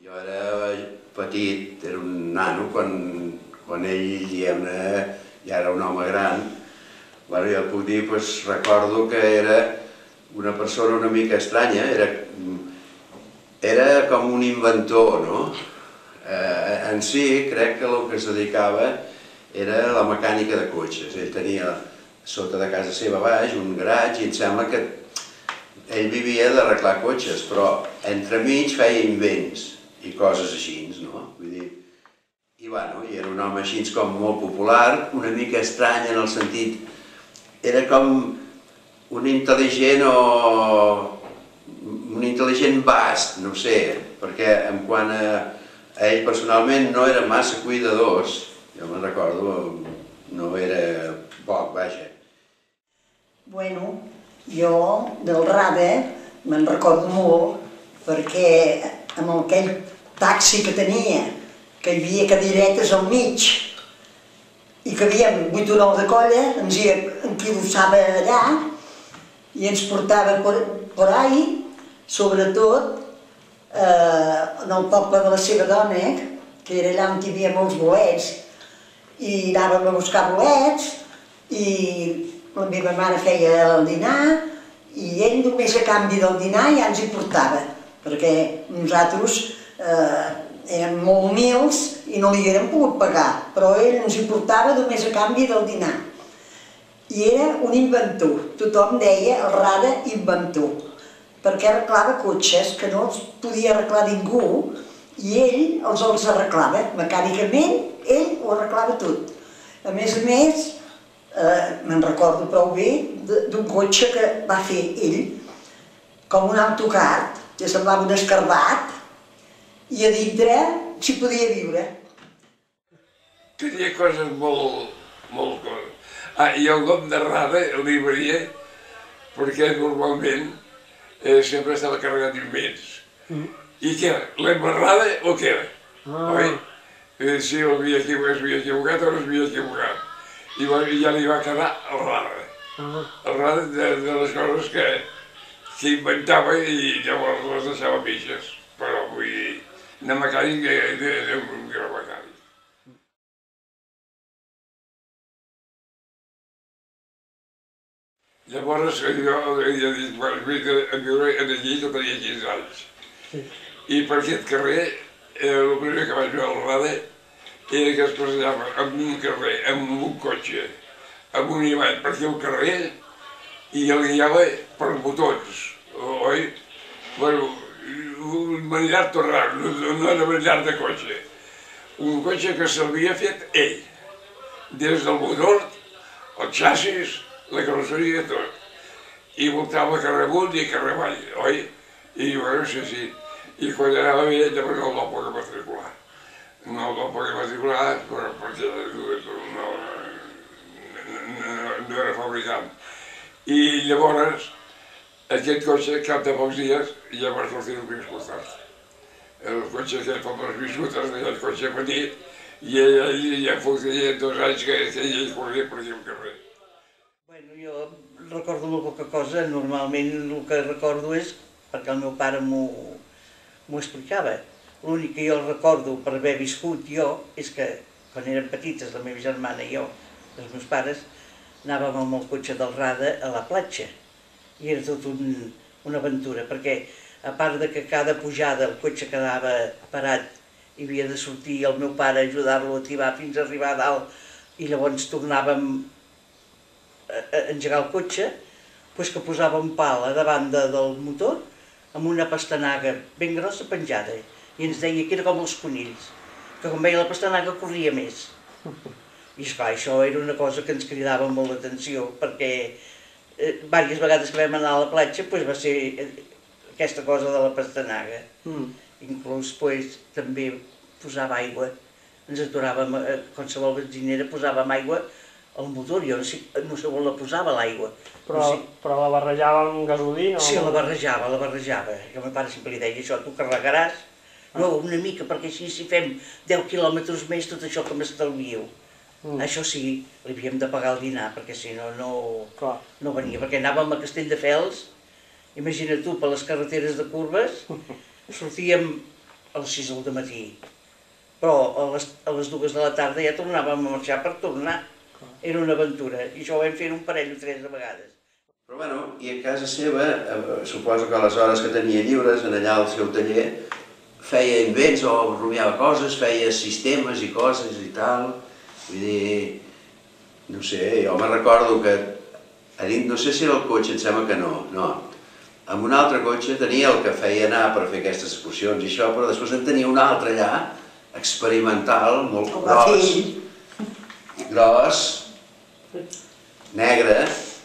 Jo era petit, era un nano, quan ell, diguem-ne, ja era un home gran. Jo et puc dir, recordo que era una persona una mica estranya, era com un inventor, no? En si, crec que el que es dedicava era la mecànica de cotxes. Ell tenia sota de casa seva baix un garatge i em sembla que ell vivia d'arreglar cotxes, però entremig feia invents i coses així, no? Vull dir, i era un home així com molt popular, una mica estrany en el sentit, era com un intel·ligent bast, no sé, perquè en quant a ell personalment no era massa cuidadors, jo me'n recordo, no era poc, vaja. Bueno, jo del Rada me'n recordo molt perquè amb aquell taxi que tenia, que hi havia cadiretes al mig i que havíem 8 o 9 de colla, ens hi enquilossava allà i ens portava por ahí, sobretot en el poble de la seva dona, que era allà on hi havia molts bolets, i anàvem a buscar bolets i la meva mare feia el dinar i ell només a canvi del dinar ja ens hi portava, perquè nosaltres érem molt humils i no li haguérem pogut pagar, però ell ens hi portava només a canvi del dinar. I era un inventor, tothom deia el Rada inventor, perquè arreglava cotxes que no els podia arreglar ningú i ell els arreglava, mecànicament ell ho arreglava tot. A més, me'n recordo prou bé d'un cotxe que va fer ell, com un autocar, que semblava un escarbat, i a dintre s'hi podia viure. Tenia coses molt coses. I el nom de Rada li varia perquè normalment sempre estava carregat d'invents. I què era? L'embarrada o què era? Oi? Si es havia equivocat o no s'havia equivocat. I ja li va quedar el Rada. El Rada de les coses que inventava i llavors les deixava mitges. Però vull dir, de mecànic era un gran mecànic. Llavors jo havia dit, a viure allí que tenia 15 anys. I per aquest carrer, el primer que vaig veure al Rada era que es passejava en un carrer, amb un cotxe, amb un imant per aquí al carrer i el guiava per botons, oi? Bueno, un manillar tot raro, no era manillar de cotxe. Un cotxe que s'havia fet ell, des del motor, el xassis, la carrosseria i tot. I voltava carrer amunt i carrer avall, oi? I bueno, sí. I quan anava bé, llavors no el va poder matricular. No el va poder matricular perquè no era fabricant. I llavors, aquest cotxe, cap de pocs dies, ja va sortir un biscuitat. El cotxe que fa les biscutes, el cotxe petit, i ell ja fotia 2 anys que ell corria per aquí al carrer. Bueno, jo recordo molt poca cosa, normalment el que recordo és perquè el meu pare m'ho explicava. L'únic que jo recordo per haver viscut jo és que quan érem petites, la meva germana i jo, els meus pares, anàvem amb el cotxe del Rada a la platja. I era tot una aventura, perquè a part de que cada pujada el cotxe quedava parat i havia de sortir el meu pare a ajudar-lo a tibar fins a arribar a dalt i llavors tornàvem a engegar el cotxe, doncs que posava un pal a davant del motor amb una pastanaga ben grossa penjada i ens deia que era com els conills, que quan veia la pastanaga corria més. I esclar, això era una cosa que ens cridava molt l'atenció perquè diverses vegades que vam anar a la platja va ser aquesta cosa de la pastanaga. Inclús també posava aigua, ens aturàvem a qualsevol benzinera, posàvem aigua al motor, jo no sé on la posava l'aigua. Però la barrejava amb gasolina? Sí, la barrejava. El meu pare sempre li deia això, tu carregaràs? No, una mica, perquè així si fem 10 quilòmetres més tot això que m'estalvieu. Això sí, li havíem de pagar el dinar, perquè si no, no venia, perquè anàvem a Castelldefels, imagina't tu, per les carreteres de curves, sortíem a les 6 del matí. Però a les 2 de la tarda ja tornàvem a marxar per tornar. Era una aventura, i això ho vam fer un parell o 3 de vegades. Però bueno, i a casa seva, suposo que a les hores que tenia lliures, allà al seu taller, feia invents o rumiava coses, feia sistemes i coses i tal. Vull dir, no sé, jo me recordo que, no sé si era el cotxe, em sembla que no. Amb un altre cotxe tenia el que feia anar per fer aquestes excursions i això, però després en tenia un altre allà, experimental, molt gros, negre,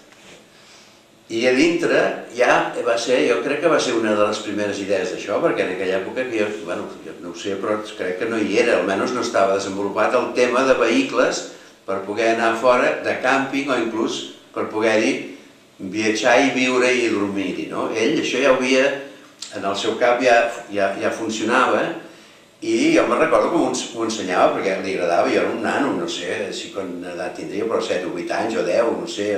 i a dintre ja va ser, jo crec que va ser una de les primeres idees d'això, perquè en aquella època, que jo no ho sé, però crec que no hi era, almenys no estava desenvolupat el tema de vehicles per poder anar fora de càmping o inclús per poder-hi viatjar i viure i dormir-hi, no? Ell això ja ho havia, en el seu cap ja funcionava, i jo me'n recordo que m'ho ensenyava perquè li agradava, jo era un nano, no sé si quan edat tindria, però 7 o 8 anys o 10, no sé,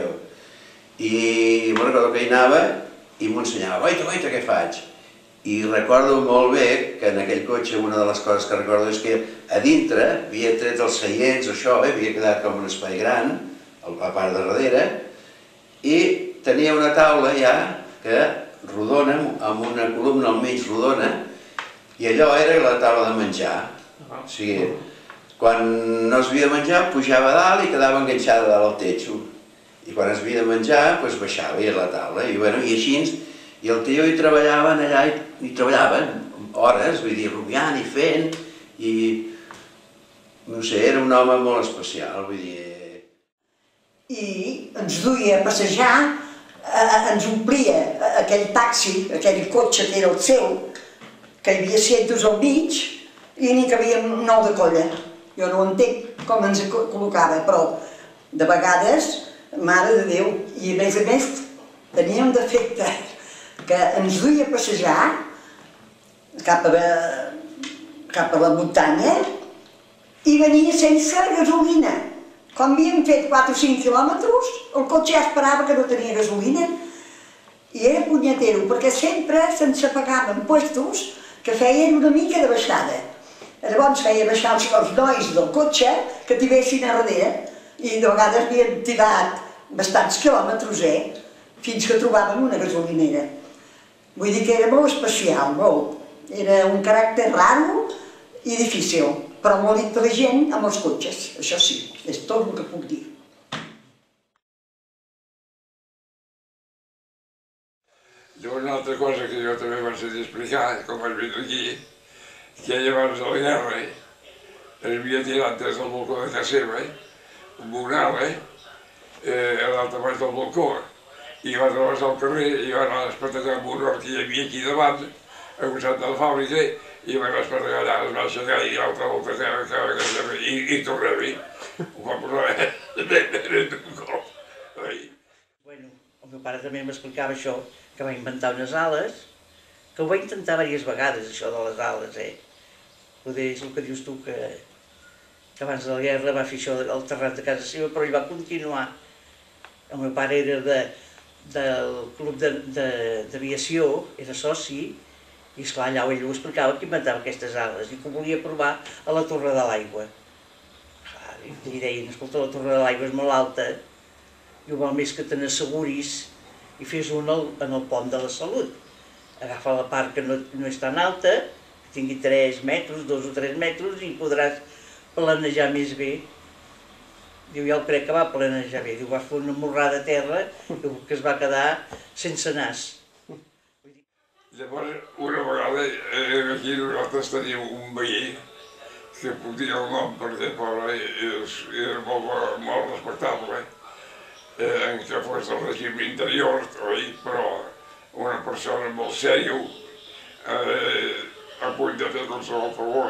i me'n recordo que hi anava i m'ho ensenyava, oita, què faig? I recordo molt bé que en aquell cotxe una de les coses que recordo és que a dintre havia tret els seients, això, havia quedat com un espai gran, a la part de darrere, i tenia una taula ja que rodona, amb una columna al mig rodona, i allò era la taula de menjar. O sigui, quan no es havia de menjar, pujava a dalt i quedava enganxada dalt al techo. I quan es havia de menjar, doncs baixava i a la taula. I així, i el tio hi treballaven allà, i treballaven hores, vull dir, rumiant i fent, i no sé, era un home molt especial, vull dir... I ens duia a passejar, ens omplia aquell taxi, aquell cotxe que era el seu, que hi havia asientos al mig i n'hi cabíem 9 de colla. Jo no entenc com ens col·locava, però de vegades, mare de Déu, i a més tenia un defecte que ens duia a passejar cap a la muntanya i venia sense gasolina. Quan havíem fet 4 o 5 quilòmetres, el cotxe ja esperava que no tenia gasolina i era punyetero, perquè sempre se'ns apagaven puestos que feien una mica de baixada. Llavors feia baixar els nois del cotxe que tivessin a darrere i de vegades havien tirat bastants quilòmetres, fins que trobàvem una gasolinera. Vull dir que era molt especial, molt. Era un caràcter raro i difícil, però molt intel·ligent amb els cotxes, això sí, és tot el que puc dir. Llavors, una altra cosa que jo també vaig sentir explicar, com vaig venir aquí, que ell abans de la guerra es havia tirat des del balcó de casa seva, amb una ala, a l'altre baix del balcó, i va travessar el carrer i va anar a espetegar amb un hort que hi havia aquí davant, a costat de la fàbrica, i va anar a espetegar allà, es va aixecar i l'altra volta i tornava-hi. Ho va posar bé d'un cop. Bueno, el meu pare també m'explicava això, que va inventar unes ales, que ho va intentar diverses vegades, això de les ales, Poder és el que dius tu, que abans de la guerra va fer això al terrat de casa seva, però ell va continuar. El meu pare era del club d'aviació, era soci, i esclar, allà ell ho explicava que inventava aquestes ales i que ho volia provar a la Torre de l'Aigua. I deien, escolta, la Torre de l'Aigua és molt alta, i val més que te n'asseguris i fes un en el pont de la Salut. Agafa la part que no és tan alta, que tingui 3 metres, 2 o 3 metres, i podràs planejar més bé. Diu, ja el crec que va planejar bé. Diu, vas fer una morrada a terra que es va quedar sense nas. Llavors, una vegada, aquí nosaltres teníem un veí que puc dir el nom perquè pobre era molt respectable, en què fos del règim interior, però una persona molt sèrio, a punt de fer qualsevol favor.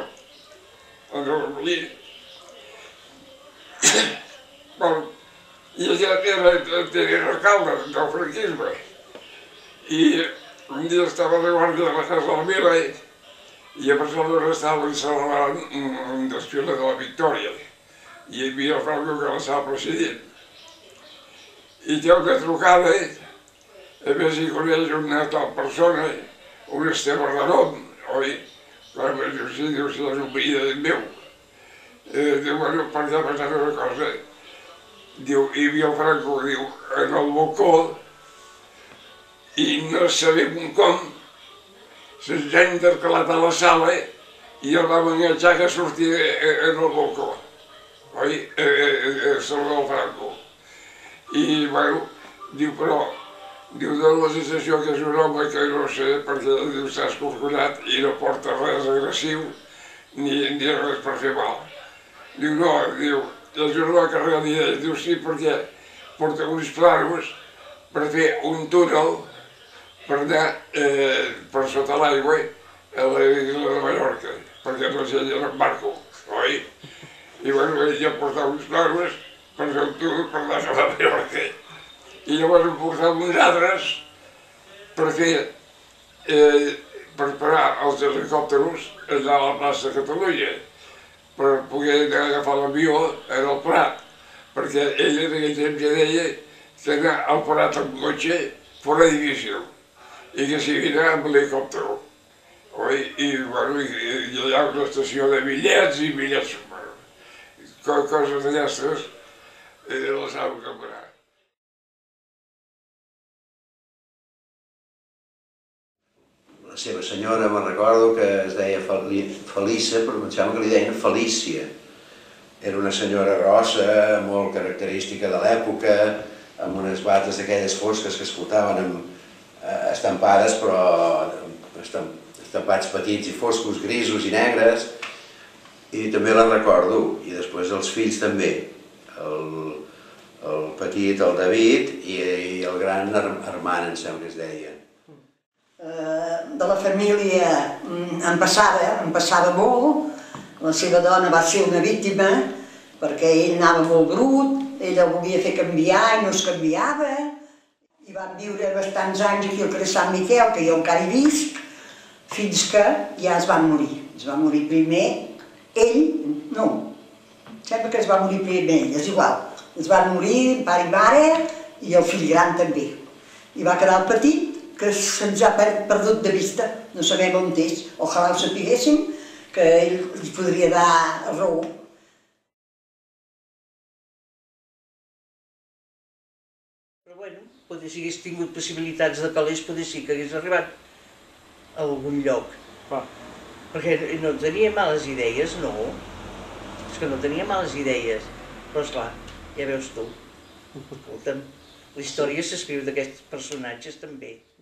I ella era alcalde del franquisme, i un dia estava de guàrdia de la Casa de la Vila i a Barcelona estaven celebrant un desfile de la Victòria i hi havia el Franco que l'estava presidint. I té una trucada, a més hi coneix una tal persona, un Esteve Renom, oi? Clar, diu, sí, és un veí meu. Diu, bueno, per què ha passat una cosa? Diu, hi havia el Franco, diu, en el balcó, i no sabem com, se'ns ha intercalat a la sala i el vam enganxar que sortia en el balcó, oi? Sobre el Franco. I, bueno, diu, però, diu, dona la sensació que és un home que no sé, perquè diu, s'ha escorcollat i no porta res agressiu ni res per fer mal. Diu, no, diu, és un home carregat d'idees. Diu, sí, perquè porta uns planos per fer un túnel per anar per sota l'aigua a la isla de Mallorca, perquè no s'ella en barco, oi? I, bueno, ell ja portava uns planos per fer un túnel per anar a la Mallorca. I llavors em portava uns altres per fer, per parar els helicòpteros allà a la plaça de Catalunya, per poder agafar l'avió en el Prat, perquè ell en aquell temps ja deia que anar al Prat amb cotxe fora difícil, i que s'hi havia d'anar amb l'helicòpter. I, bueno, hi ha una estació de bitllets i bitllets, coses d'aquestes, les saben comprar. La seva senyora, me'n recordo, que es deia Felissa, però em sembla que li deien Felícia. Era una senyora rossa, molt característica de l'època, amb unes bates d'aquelles fosques que es portaven estampades, però estampats petits i foscos, grisos i negres, i també la recordo, i després els fills també, el petit, el David, i el gran Armand, em sembla que es deia. De la família em passava molt. La seva dona va ser una víctima perquè ell anava molt brut, ella el volia fer canviar i no es canviava. I van viure bastants anys aquí al carrer Sant Miquel, que jo encara hi visc, fins que ja es van morir. Es va morir primer ell, no, sembla que es va morir primer ell, és igual. Es van morir pare i mare i el fill gran també. I va quedar el petit, que se'ns ha perdut de vista, no sabem on és. Ojalà ho sapiguéssim, que ell li podria dar raó. Però bueno, potser si hagués tingut possibilitats de calés, potser sí que hagués arribat a algun lloc. Perquè no tenia males idees, no. És que no tenia males idees. Però esclar, ja veus tu. Escolta'm, la història s'escriu d'aquests personatges també.